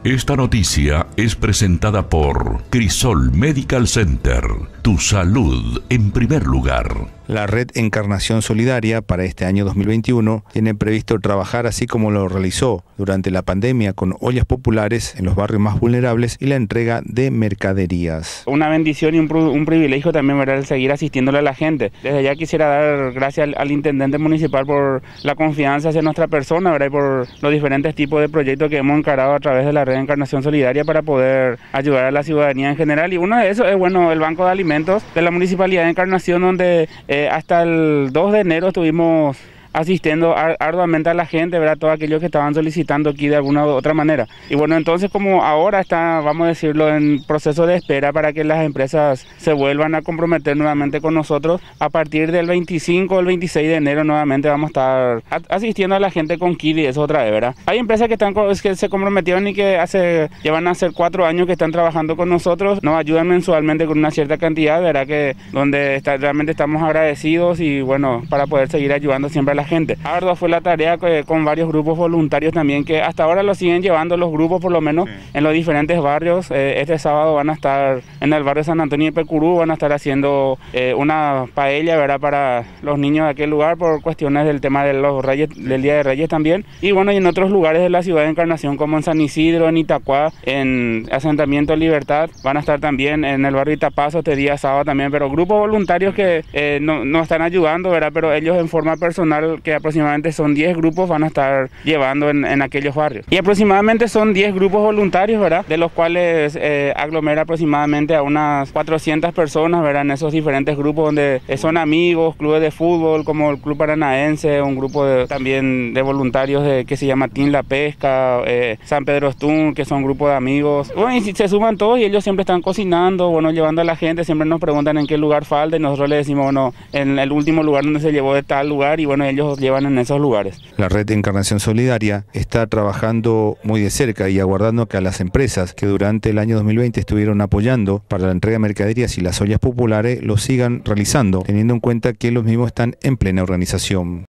Esta noticia es presentada por Crisol Medical Center. Tu salud en primer lugar. La Red Encarnación Solidaria para este año 2021 tiene previsto trabajar así como lo realizó durante la pandemia con ollas populares en los barrios más vulnerables y la entrega de mercaderías. Una bendición y un privilegio también, ¿verdad?, el seguir asistiéndole a la gente. Desde allá quisiera dar gracias al intendente municipal por la confianza hacia nuestra persona, ¿verdad?, y por los diferentes tipos de proyectos que hemos encarado a través de la Red Encarnación Solidaria para poder ayudar a la ciudadanía en general. Y uno de esos es, bueno, el Banco de Alimentos de la Municipalidad de Encarnación, donde hasta el 2 de enero estuvimos asistiendo arduamente a la gente, ¿verdad?, todos aquellos que estaban solicitando aquí de alguna u otra manera. Y bueno, entonces como ahora está, vamos a decirlo, en proceso de espera para que las empresas se vuelvan a comprometer nuevamente con nosotros, a partir del 25 o el 26 de enero nuevamente vamos a estar asistiendo a la gente con kit y eso otra vez, ¿verdad? Hay empresas que se comprometieron y que llevan a hacer 4 años que están trabajando con nosotros, nos ayudan mensualmente con una cierta cantidad, ¿verdad?, que donde realmente estamos agradecidos y bueno, para poder seguir ayudando siempre a la gente. Ardua fue la tarea con varios grupos voluntarios también, que hasta ahora lo siguen llevando los grupos, por lo menos en los diferentes barrios. Este sábado van a estar en el barrio San Antonio de Pecurú, van a estar haciendo una paella, ¿verdad?, para los niños de aquel lugar por cuestiones del tema de los Reyes, del Día de Reyes también. Y bueno, y en otros lugares de la ciudad de Encarnación, como en San Isidro, en Itacuá, en Asentamiento Libertad, van a estar también en el barrio Itapazo este día sábado también, pero grupos voluntarios que nos están ayudando, ¿verdad?, pero ellos en forma personal, que aproximadamente son 10 grupos, van a estar llevando en aquellos barrios. Y aproximadamente son 10 grupos voluntarios, ¿verdad?, de los cuales aglomera aproximadamente a unas 400 personas, ¿verdad?, en esos diferentes grupos donde son amigos, clubes de fútbol como el Club Paranaense, un grupo también de voluntarios que se llama Team La Pesca, San Pedro Stun, que son grupos de amigos. Bueno, y se suman todos y ellos siempre están cocinando, bueno, llevando a la gente, siempre nos preguntan en qué lugar falta y nosotros les decimos, bueno, en el último lugar donde se llevó de tal lugar y bueno, ellos llevan en esos lugares. La Red de Encarnación Solidaria está trabajando muy de cerca y aguardando que a las empresas que durante el año 2020 estuvieron apoyando para la entrega de mercaderías y las ollas populares lo sigan realizando, teniendo en cuenta que los mismos están en plena organización.